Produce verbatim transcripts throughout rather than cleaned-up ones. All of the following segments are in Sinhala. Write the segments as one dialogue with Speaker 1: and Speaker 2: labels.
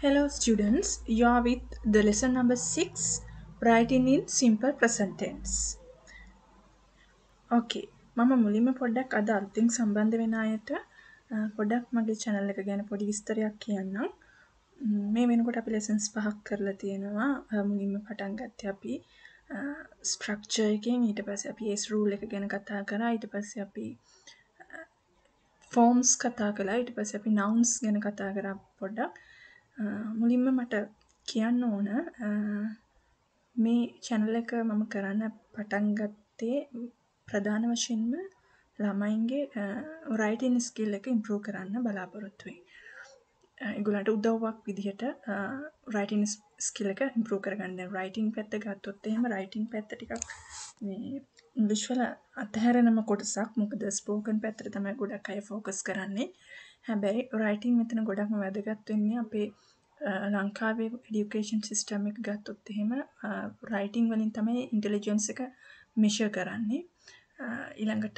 Speaker 1: Hello students, you are with the lesson number six, writing in simple present tense. Okay, මම මුලින්ම පොඩ්ඩක් අද අලුතින් සම්බන්ධ වෙන අයට අ, පොඩ්ඩක් මගේ channel එක ගැන පොඩි විස්තරයක් කියන්නම්. ම්, මේ වෙනකොට අපි lessons පහක් කරලා තියෙනවා. අ, මුලින්ම පටන් ගත්තේ අපි අ, structure එකෙන්, ඊට පස්සේ අපි S rule එක ගැන කතා කරා, ඊට පස්සේ අපි ෆෝම්ස් කතා කළා, ඊට පස්සේ අපි nouns ගැන කතා කරා පොඩ්ඩක්. අ, මුලින්ම මට කියන්න ඕන අ, මේ channel එක මම කරන්න පටන් ගත්තේ ප්‍රධාන වශයෙන්ම ළමයින්ගේ writing skill එක improve කරන්න බලාපොරොත්තු වෙයි. ඒගොල්ලන්ට උදව්වක් විදිහට writing skill එක improve කරගන්න. දැන් writing පැත්ත ගත්තොත් එහෙම writing පැත්ත ටිකක් මේ ඉංග්‍රීසි වල අතහැරෙනම කොටසක්. මොකද spoken පැත්තට තමයි ගොඩක් අය focus කරන්නේ. හැබැයි writing මෙතන ගොඩක්ම වැදගත් වෙන්නේ අපේ අ, ලංකාවේ education system එක ගත්තොත් එහෙම writing වලින් තමයි intelligence එක measure කරන්නේ. අ, ඊළඟට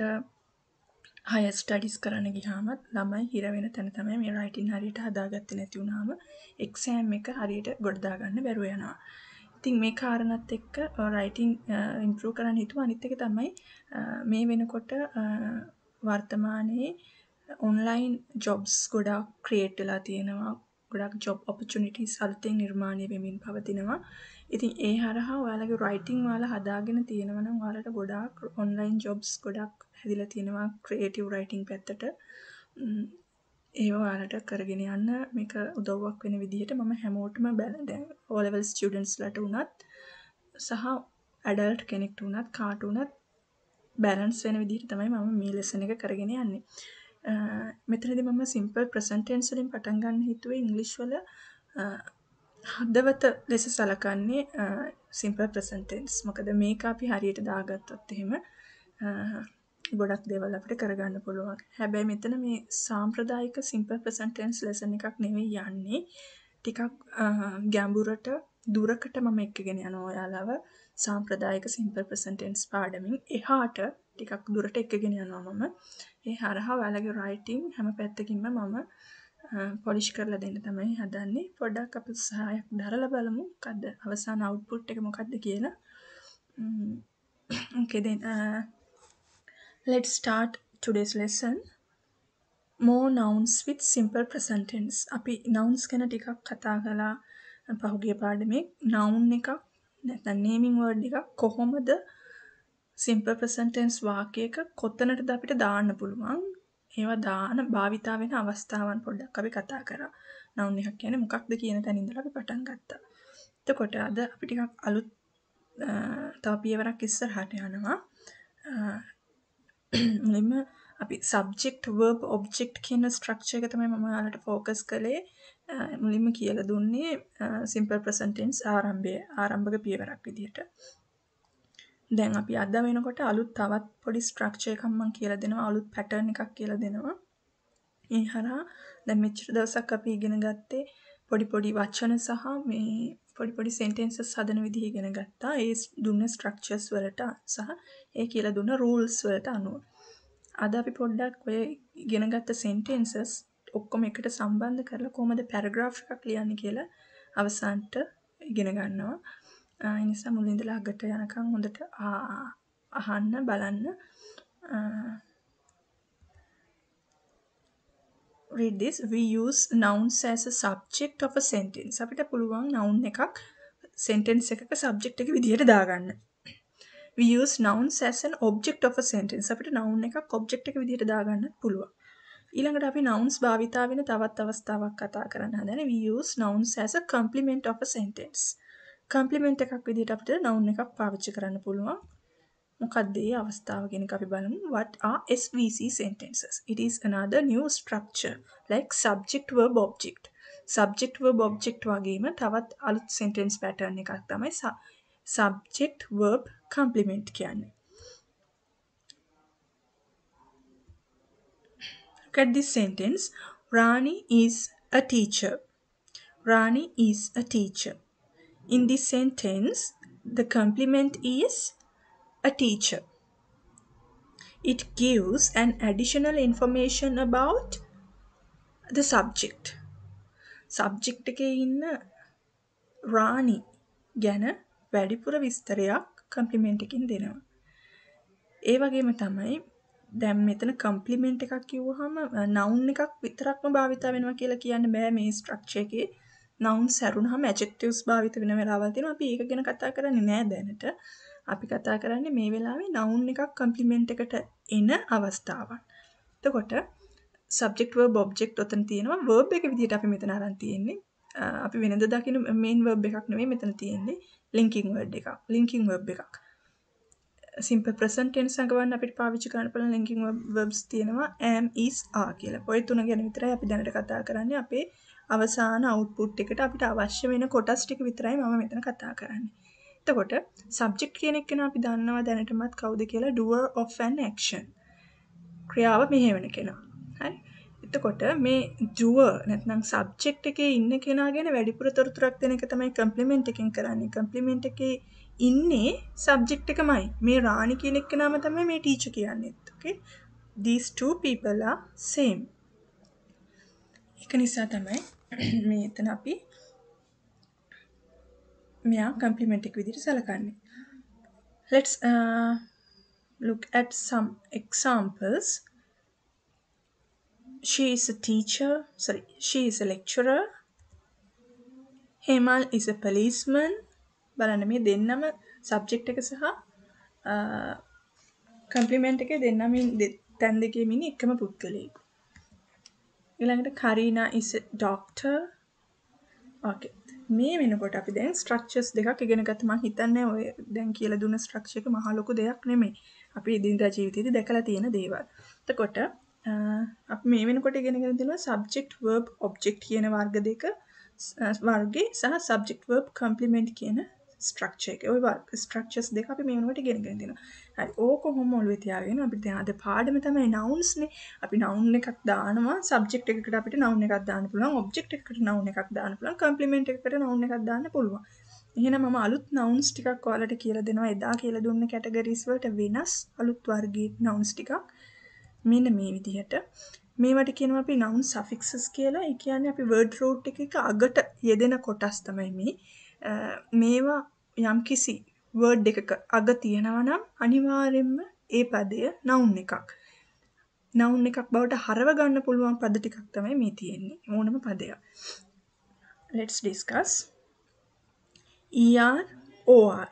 Speaker 1: higher studies කරන්න ගියාම ළමයි හිර වෙන තැන තමයි මේ writing හරියට හදාගත්තේ නැති වුනහම exam එක හරියට ගොඩ දාගන්න බැරුව යනවා. ඉතින් මේ කාරණාත් එක්ක writing improve කරන්න හිතුවා. අනිත් එක තමයි අ, මේ වෙනකොට අ, වර්තමානයේ online jobs ගොඩාක් create වෙලා තියෙනවා. ගොඩක් job opportunities අලුතෙන් නිර්මාණය වෙමින් පවතිනවා. ඉතින් ඒ හරහා ඔයාලගේ writing ඔයාලා හදාගෙන තියෙනවා නම් ඔයාලට ගොඩාක් online jobs ගොඩක් හැදිලා තියෙනවා creative writing පැත්තට. ම්, ඒව ඔයාලට කරගෙන යන්න මේක උදව්වක් වෙන විදිහට මම හැමෝටම බැල දැන් O level students ලට උනත් සහ adult කෙනෙක්ට උනත් කාට උනත් බැලන්ස් වෙන විදිහට තමයි මම මේ lesson එක කරගෙන යන්නේ. අ, මෙතනදී මම simple present tense වලින් පටන් ගන්න හිතුවේ ඉංග්‍රීසි වල අ, හදවත ලෙස සලකන්නේ අ, simple present tense. මොකද මේක අපි හරියට දාගත්තොත් එහෙම අ, ගොඩක් දේවල් අපිට කරගන්න පුළුවන්. හැබැයි මෙතන මේ සාම්ප්‍රදායික simple present tense lesson එකක් නෙවෙයි යන්නේ. ටිකක් අ, ගැඹුරට දුරකට මම එක්කගෙන යනවා ඔයාලව සාම්ප්‍රදායික simple present tense පාඩමින් එහාට ටිකක් දුරට එක්කගෙන යනවා මම. ඒ හරහා ඔයාලගේ writing හැම පැත්තකින්ම මම පොලිෂ් කරලා දෙන්න තමයි හදන්නේ. පොඩ්ඩක් අපි උත්සාහයක් දරලා බලමු මොකද්ද අවසාන output එක මොකද්ද කියලා. ම්, Okay then uh, let's start today's lesson. More nouns with simple present tense. අපි nouns ගැන ටිකක් කතා කළා පහුගිය පාඩමේ. noun එකක් නැත්නම් naming word එකක් කොහොමද simple present tense වාක්‍යයක කොතනටද අපිට දාන්න පුළුවන්? ඒවා දාන භාවිතා වෙන අවස්ථාවන් පොඩ්ඩක් අපි කතා කරා. noun එකක් කියන්නේ මොකක්ද කියන තැන ඉඳලා අපි පටන් ගත්තා. එතකොට අද අපි ටිකක් අලුත් අ, තව පියවරක් ඉස්සරහට යනවා. අ, මුලින්ම අපි subject verb object කියන structure එක තමයි මම ඔයාලට focus කළේ. අ, මුලින්ම කියලා දුන්නේ අ, simple present tense ආරම්භය ආරම්භක පියවරක් විදිහට. දැන් අපි අද වෙනකොට අලුත් තවත් පොඩි structure එකක් මම කියලා දෙනවා. අලුත් pattern එකක් කියලා දෙනවා. ඒ හරහා දැන් මෙච්චර දවසක් අපි ඉගෙන ගත්තේ පොඩි පොඩි වචන සහ මේ පොඩි පොඩි sentences හදන විදිහ ඉගෙන ගත්තා. ඒ දුන්න structures වලට සහ ඒ කියලා දුන්න rules වලට අනුව. අද අපි පොඩ්ඩක් ඔය ඉගෙන ගත්ත sentences ඔක්කොම එකට සම්බන්ධ කරලා කොහොමද paragraph එකක් ලියන්නේ කියලා අවසානට ඉගෙන ගන්නවා. ආ, ඒ නිසා මුලින් ඉඳලා අගට යනකම් හොඳට ආ- අහන්න බලන්න. ආ, read this. We use nouns as a subject of a sentence. අපිට පුළුවන් noun එකක් sentence එකක subject එක විදිහට දාගන්න. We use nouns as an object of a sentence. අපිට noun එකක් object එක විදිහට දාගන්න පුළුවන්. ඊළඟට අපි nouns භාවිතා වෙන තවත් අවස්ථාවක් කතා කරන්න හදන්නේ. We use nouns as a complement of a sentence. complement එකක් විදිහට අපිට noun එකක් පාවිච්චි කරන්න පුළුවන්. මොකක්ද ඒ අවස්ථාව කියන එක අපි බලමු. What are S V C sentences? It is another new structure like subject verb object. subject verb object වගේම තවත් අලුත් sentence pattern එකක් තමයි su- subject verb complement කියන්නේ. Look at this sentence. Rani is a teacher. Rani is a teacher. In this sentence, the complement is a teacher. It gives an additional information about the subject. Subject එකේ ඉන්න රාණි ගැන වැඩිපුර විස්තරයක් කම්ප්ලිමන්ට් එකකින් දෙනවා. ඒ වගේම තමයි දැන් මෙතන කම්ප්ලිමන්ට් එකක් කිව්වහම නවුන් එකක් විතරක්ම භාවිත වෙනවා කියලා කියන්න බෑ මේ ස්ට්‍රක්චර් එකේ. නවුන් සැරුණාම ඇඩ්ජෙක්ටිව්ස් භාවිත වෙන වෙලාවල් තියෙනවා. අපි ඒක ගැන කතා කරන්නේ නෑ දැනට. අපි කතා කරන්නේ මේ වෙලාවේ නවුන් එකක් කම්ප්ලිමන්ට් එකට එන අවස්ථාවන්. එතකොට සබ්ජෙක්ට් verb object ඔතන තියෙනවා. verb එක විදිහට අපි මෙතන අරන් තියෙන්නේ. අපි වෙනද දකින මේන් verb එකක් නෙවෙයි මෙතන තියෙන්නේ. linking word එකක්. linking verb එකක්. simple present tense අඟවන්න අපිට පාවිච්චි කරන්න පුළුවන් linking verbs තියෙනවා am is are කියලා. ඔය තුන ගැන විතරයි අපි දැනට කතා කරන්නේ. අපේ අවසාන output එකට අපිට අවශ්‍ය වෙන කොටස් ටික විතරයි මම මෙතන කතා කරන්නේ. එතකොට subject කියන එක අපි දන්නවා දැනටමත් කවුද කියලා doer of an action. ක්‍රියාව මෙහෙවන කෙනා. හරි. එතකොට මේ doer නැත්නම් subject එකේ ඉන්න කෙනා ගැන වැඩිපුර තොරතුරක් දෙන එක තමයි complement එකෙන් කරන්නේ. complement එකේ ඉන්නේ subject එකමයි. මේ රාණි කියන එක්කෙනාම තමයි මේ teacher කියන්නේ. Okay? These two people are same. ඒක නිසා තමයි මේ එතන අපි මෙයා complement එක විදිහට සලකන්නේ. Let's uh, look at some examples. She is a teacher. Sorry, she is a lecturer. Hemal is a policeman. බලන්න මේ දෙන්නම subject එක සහ කම්ප්ලිමන්ට් එකේ දෙන්නම තැන් දෙකේම ඉන්නේ එකම පුද්ගලයෙක්. ඊළඟට Karina is a doctor. Okay. මේ වෙනකොට අපි දැන් ස්ට්‍රක්චර්ස් දෙකක් ඉගෙන ගත්තා. මම හිතන්නේ ඔය දැන් කියලා දුන්න ස්ට්‍රක්චර් එක මහ ලොකු දෙයක් නෙමෙයි. අපි ඉදින්දා ජීවිතේදී දැකලා තියෙන දේවල්. එතකොට අපි මේ වෙනකොට ඉගෙන ගන්න තියෙනවා subject verb object කියන වර්ග දෙක වර්ගේ සහ subject verb complement කියන ස්ට්‍රක්චර් එක. ওই වර්ග ස්ට්‍රක්චර්ස් දෙක අපි මේ වෙනකොට ඉගෙන ගන්න තියෙනවා. හරි. ඕක කොහොම ඔළුවේ තියාගෙන අපිට දැන් අද පාඩම තමයි nouns නේ. අපි noun එකක් දානවා subject එකකට අපිට noun එකක් දාන්න පුළුවන්. object එකකට noun එකක් දාන්න පුළුවන්. complement එකකට noun එකක් දාන්න පුළුවන්. එහෙනම් මම අලුත් nouns ටිකක් ඔයාලට කියලා දෙනවා. එදා කියලා දුන්න categories වලට වෙනස් අලුත් වර්ගයේ nouns ටිකක්. මෙන්න මේ විදිහට මේවට කියනවා අපි noun suffixes කියලා. ඒ කියන්නේ අපි word root එකක අගට යෙදෙන කොටස් තමයි මේ. මේවා යම්කිසි word එකක අග තියෙනවා නම් අනිවාර්යෙන්ම ඒ පදය noun එකක්. noun එකක් බවට හරව ගන්න පුළුවන් පද ටිකක් තමයි මේ තියෙන්නේ. ඕනම පදයක්. Let's discuss. er or.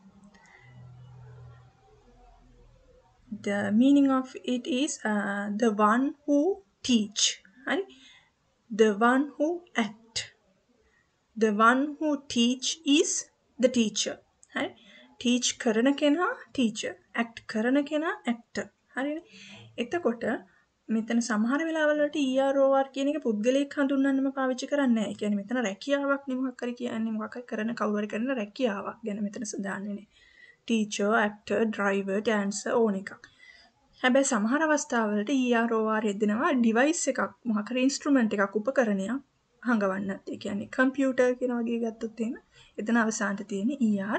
Speaker 1: The meaning of it is uh, the one who teach. Right? The one who act. The one who teach is the teacher. Right? Teach කරන කෙනා teacher. Act කරන කෙනා actor. හරිනේ. එතකොට මෙතන සමහර වෙලාවල් වලට er or කියන එක පුද්ගලයෙක් හඳුන්වන්නම පාවිච්චි කරන්නේ නැහැ. ඒ කියන්නේ මෙතන රැකියාවක් නේ මොකක් හරි කියන්නේ මොකක් හරි කරන කවුරු හරි කරන රැකියාවක් ගැන මෙතන සඳහන් වෙන්නේ. Teacher, actor, driver, dancer ඕන එකක්. හැබැයි සමහර අවස්ථාවලට er or යෙදෙනවා device එකක් මොකක් හරි instrument එකක් උපකරණයක් හංගවන්නත්. ඒ කියන්නේ computer කියන වගේ ගත්තොත් එහෙම එතන අවසානට තියෙන er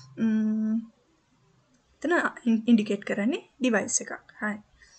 Speaker 1: එතන indicate කරන්නේ device එකක්. හරි.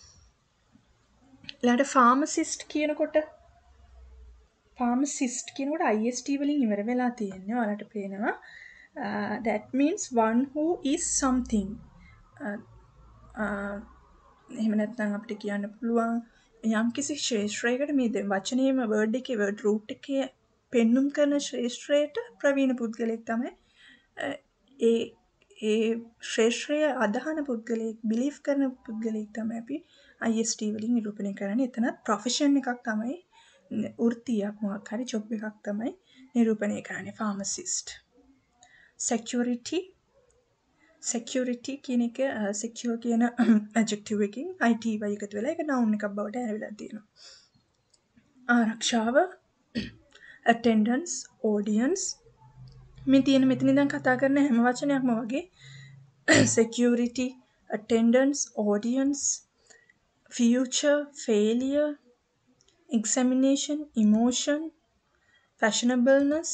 Speaker 1: ඊළඟට pharmacist කියනකොට pharmacist කියනකොට ist වලින් ඉවර වෙලා තියෙන්නේ. ඔයාලට පේනවා uh, that means one who is something. uh, uh, එහෙම නැත්නම් අපිට කියන්න පුළුවන් යම්කිසි ශ්‍රේෂ්ඨයකට මේ වචනේම word එකේ word root එකේ පෙන්눔 කරන ශ්‍රේෂ්ඨයට ප්‍රවීණ පුද්ගලයෙක් තමයි ඒ ඒ ශ්‍රේෂ්ඨය අදහන පුද්ගලයෙක් believe කරන පුද්ගලයෙක් තමයි අපි ist වලින් නිරූපණය කරන්නේ. එතනත් profession එකක් තමයි වෘත්තියක් මොකක් හරි job එකක් තමයි නිරූපණය කරන්නේ pharmacist. security security කියන එක secure කියන adjective එකකින් it වයි එකතු වෙලා ඒක noun එකක් බවට ඇවිල්ලා තියෙනවා. ආරක්ෂාව attendance audience මේ තියෙන මෙතන ඉඳන් කතා කරන හැම වචනයක්ම වගේ security attendance audience future failure examination emotion fashionableness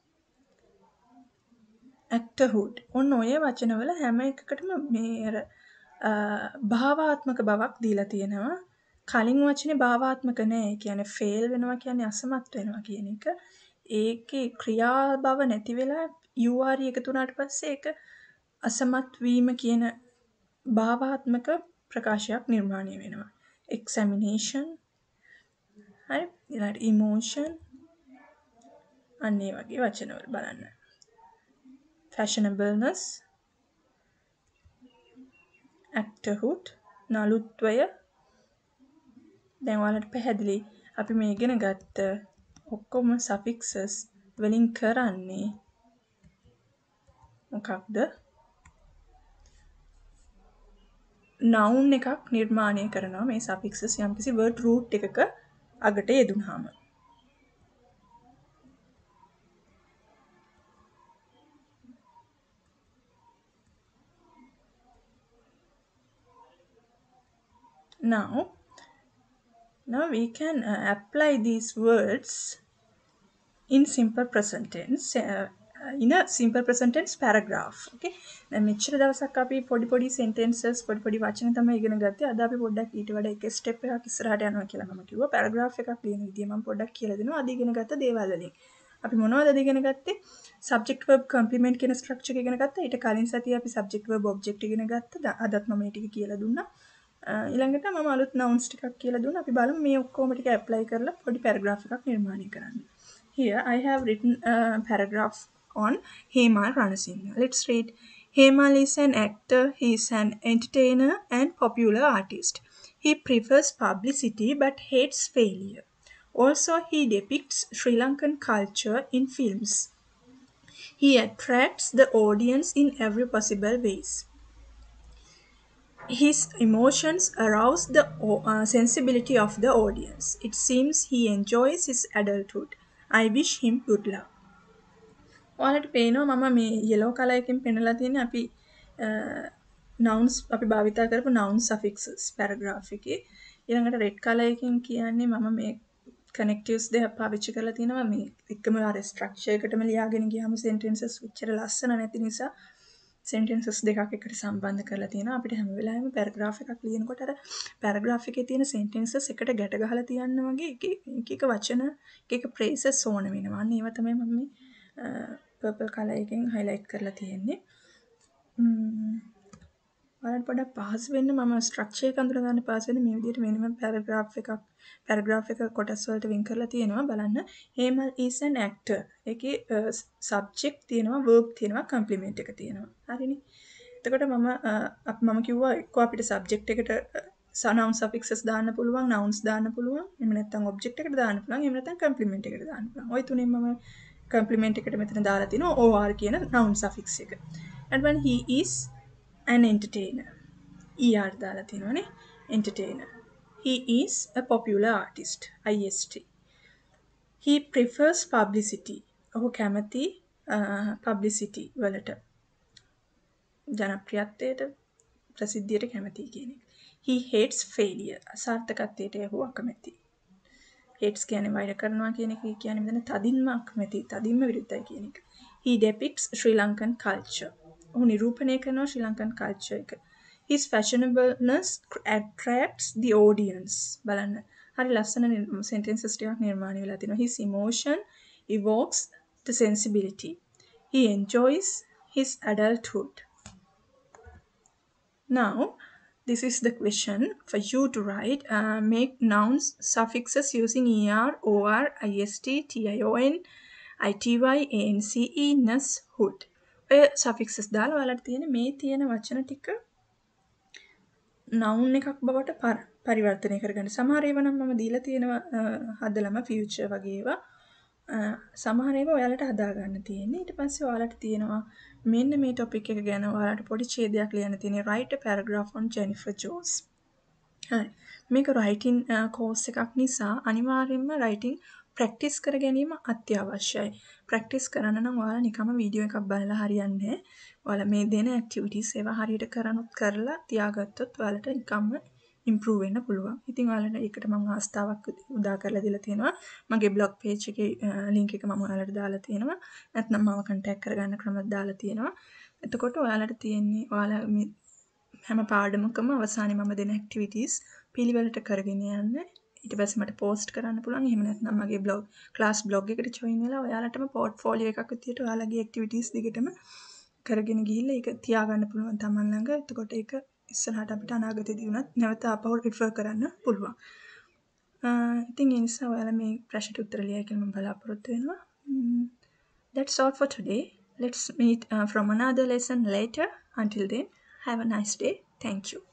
Speaker 1: actorhood ඔන්න ඔය වචනවල හැම එකකටම මේ අර භාවාත්මක බවක් දීලා තියෙනවා. කලින් වචනේ භාවාත්මක නෑ. ඒ කියන්නේ ෆේල් වෙනවා කියන්නේ අසමත් වෙනවා කියන එක. ඒකේ ක්‍රියා බව නැති වෙලා you are එකතු වුණාට පස්සේ ඒක අසමත් වීම කියන භාවාත්මක ප්‍රකාශයක් නිර්මාණය වෙනවා. examination හරි ඊළඟට emotion අන්න ඒ වගේ වචනවල බලන්න. fashionableness actorhood නළුත්වය දැන් ඔයාලට පැහැදිලි අපි මේ ඉගෙන ගත්ත ඔක්කොම suffixes වලින් කරන්නේ මොකක්ද? noun එකක් නිර්මාණය කරනවා මේ suffixes යම්කිසි word root එකක අගට යෙදුනහම. Now, now we can uh, apply these words in simple present tense uh, in a simple present tense paragraph. Okay. දැන් මෙච්චර දවසක් අපි පොඩි පොඩි sentences පොඩි පොඩි වචන තමයි ඉගෙන ගත්තේ. අද අපි පොඩ්ඩක් ඊට වඩා එක step එකක් ඉස්සරහට යනවා කියලා මම කිව්වා. paragraph එකක් ලියන විදිය මම පොඩ්ඩක් කියලා දෙනවා. අද ඉගෙන ගත්ත දේවල් වලින්. අපි මොනවද අද ඉගෙන ගත්තේ? subject verb complement කියන structure එක ඉගෙන ගත්තා. ඊට කලින් සතියේ අපි subject verb object ඉගෙන ගත්තා. අදත් මම මේ ටික කියලා දුන්නා. ඊළඟට මම අලුත් nouns ටිකක් කියලා දුන්නා. අපි බලමු මේ ඔක්කොම ටික apply කරලා පොඩි paragraph එකක් නිර්මාණය කරන්න. Here I have written a paragraph on Hemal Ranasinghe. Let's read. Hemal is an actor, he is an entertainer and popular artist. He prefers publicity but hates failure. Also, he depicts Sri Lankan culture in films. He attracts the audience in every possible ways. His emotions arouse the uh, sensibility of the audience. It seems he enjoys his adulthood. I wish him good luck. ඔයාලට පේනවා මම මේ yellow color එකෙන් පෙන්නලා තියෙන්නේ අපි nouns අපි භාවිතා කරපු noun suffixes paragraph එකේ. ඊළඟට red color එකෙන් කියන්නේ මම මේ connectives දෙක පාවිච්චි කරලා තිනවා මේ එකම අර structure එකටම ලියාගෙන ගියාම sentences උච්චර ලස්සන නැති නිසා sentences දෙකක් එකට සම්බන්ධ කරලා තියෙනවා. අපිට හැම වෙලාවෙම paragraph එකක් ලියනකොට අර paragraph එකේ තියෙන sentences එකට ගැට ගහලා තියන්න වගේ එක එක වචන එක එක phrases ඕන වෙනවා. අන්න ඒවා තමයි මම මේ purple color එකෙන් highlight කරලා තියෙන්නේ. ඔයාලට පොඩ්ඩක් පහසු වෙන්න මම structure එක අඳුර ගන්න පහසු වෙන්න මේ විදිහට වෙනම paragraph එකක් paragraph එක කොටස් වලට වෙන් කරලා තියෙනවා. බලන්න. Hemal is an actor. ඒකේ subject තියෙනවා, verb තියෙනවා, complement එක තියෙනවා. හරිනේ. එතකොට මම මම කිව්වා එක්ක අපිට subject එකට noun suffixes දාන්න පුළුවන්, nouns දාන්න පුළුවන්, එහෙම නැත්නම් object එකට දාන්න පුළුවන්, එහෙම නැත්නම් complement එකට දාන්න පුළුවන්. ওই තුනෙන් මම complement එකට මෙතන දාලා තිනවා or කියන noun suffix එක. and when he is an entertainer er දාලා තිනවනේ entertainer. He is a popular artist ist. He prefers publicity. ඔහු කැමති publicity වලට ජනප්‍රියත්වයට ප්‍රසිද්ධියට කැමති කියන එක. He hates failure. අසාර්ථකත්වයට ඔහු අකමැති. hates කියන්නේ වෛර කරනවා කියන එක කියන්නේ මෙතන තදින්ම අකමැති, තදින්ම විරුද්ධයි කියන එක. He depicts Sri Lankan culture. ඔහු නිරූපණය කරනවා ශ්‍රී ලංකන් culture එක. His fashionableness attracts the audience. බලන්න. හරි ලස්සන sentences ටිකක් නිර්මාණය වෙලා තිනවා. His emotion evokes the sensibility. He enjoys his adulthood. Now, this is the question for you to write. Uh, make nouns suffixes using er, or, ist, tion, ity, ance, ness, hood. ඔය suffixes දාලා ඔයාලට තියෙන මේ තියෙන වචන ටික noun එකක් බවට පරිවර්තනය කරගන්න. සමහර ඒවා නම් මම දීලා තියෙනවා හදලම future වගේ ඒවා. සමහර ඒවා ඔයාලට හදා ගන්න තියෙන්නේ. ඊට පස්සේ ඔයාලට තියෙනවා මෙන්න මේ topic එක ගැන ඔයාලට පොඩි ඡේදයක් ලියන්න තියෙනවා. Write a paragraph on Jennifer Jones. හරි. මේක writing course එකක් නිසා අනිවාර්යයෙන්ම writing practice කර ගැනීම අත්‍යවශ්‍යයි. practice කරන්න නම් ඔයාලා නිකම්ම වීඩියෝ එකක් බලලා හරියන්නේ නැහැ. ඔයාලා මේ දෙන activities ඒවා හරියට කරනොත් කරලා තියාගත්තොත් ඔයාලට නිකම්ම improve වෙන්න පුළුවන්. ඉතින් ඔයාලට ඒකට මම අවස්ථාවක් උදා කරලා දීලා තියෙනවා. මගේ blog page එකේ link එක මම ඔයාලට දාලා තියෙනවා. නැත්නම් මම contact කරගන්න ක්‍රමයක් දාලා තියෙනවා. එතකොට ඔයාලට තියෙන්නේ ඔයාලා මේ හැම පාඩමකම අවසානයේ මම දෙන activities පිළිවෙලට කරගෙන යන්න. ඊට පස්සේ මට පෝස්ට් කරන්න පුළුවන්. එහෙම නැත්නම් මගේ බ්ලොග් ක්ලාස් බ්ලොග් එකට ජොයින් වෙලා ඔයාලටම පෝර්ට්ෆෝලියෝ එකක් විදියට ඔයාලගේ ඇක්ටිවිටීස් දිගටම කරගෙන ගිහිල්ලා ඒක තියාගන්න පුළුවන් තමන් ළඟ. එතකොට ඒක ඉස්සරහට අපිට අනාගතයේදී වුණත් නැවත ආපහු රිෆර් කරන්න පුළුවන්. ඉතින් ඒ නිසා ඔයාලා මේ ප්‍රශ්නට උත්තර ලියයි කියලා මම බලාපොරොත්තු වෙනවා. That's all for today. Let's meet uh, from another lesson later. Until then, have a nice day. Thank you.